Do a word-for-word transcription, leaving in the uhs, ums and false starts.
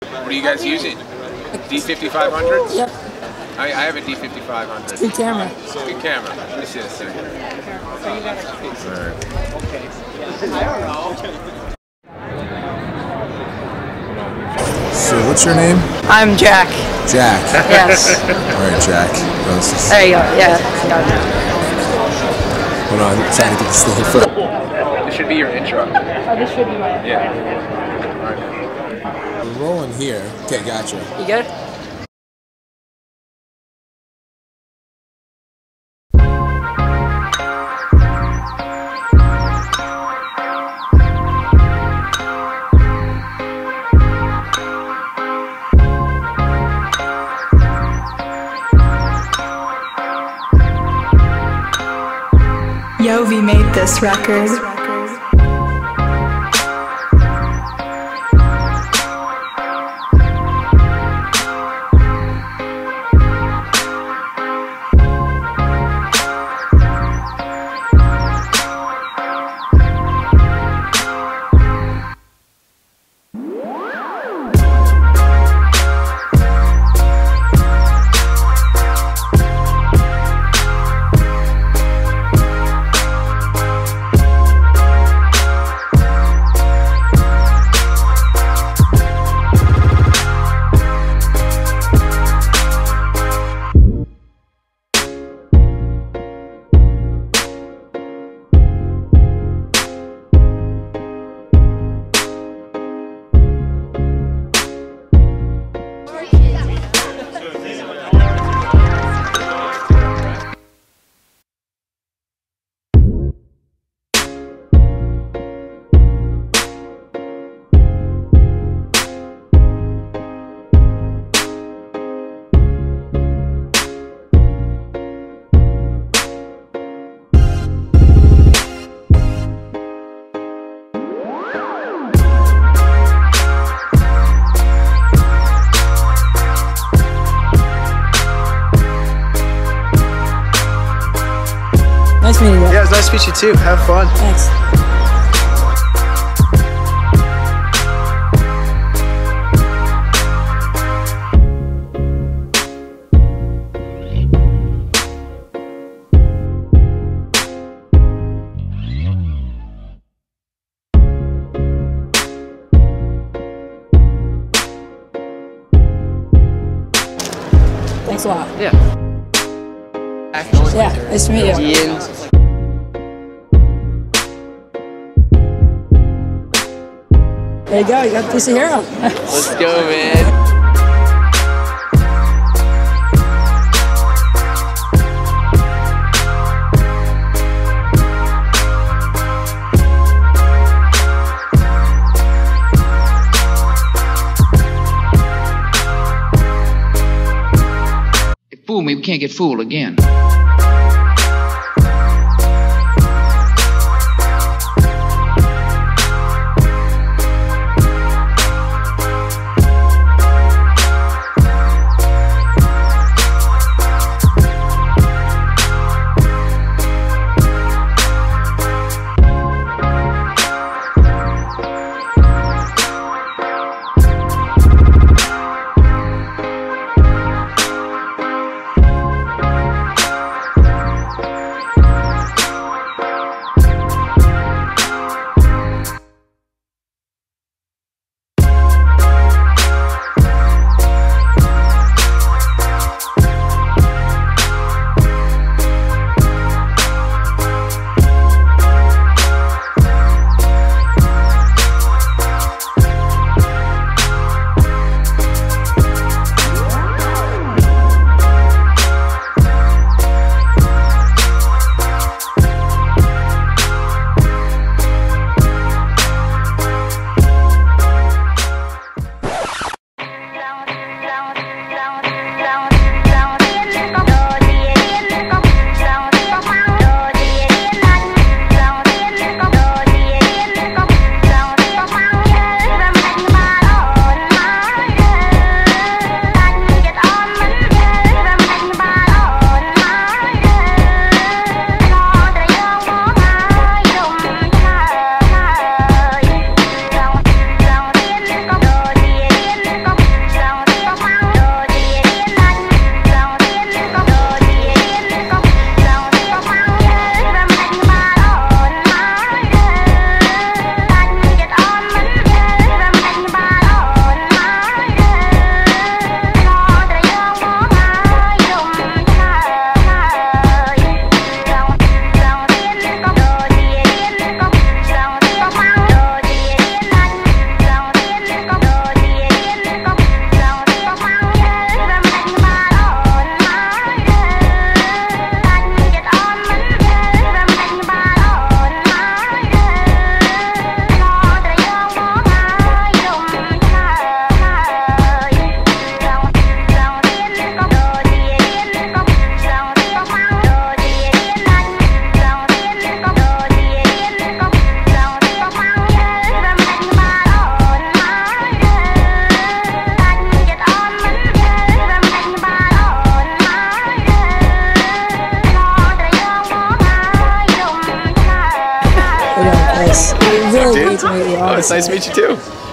What are you guys using? D fifty-five hundreds? Yep. I, I have a D fifty-five hundred. Good camera. Good camera. Let me see this thing. So what's your name? I'm Jack. Jack. Yes. Alright, Jack. This There you go. Yeah. Hold on, I'm trying to get this thing first. This should be your intro. Oh, this should be my. Yeah. We're rolling here. Okay, gotcha. You good? Yovi made this record. Nice meeting you. Yeah, it was nice to meet you too. Have fun. Thanks. Thanks a lot. Yeah. Yeah, nice to meet you. Ian. There you go, you got a piece of hero. Let's go, man. Fool me, we can't get fooled again. it's nice to meet you too.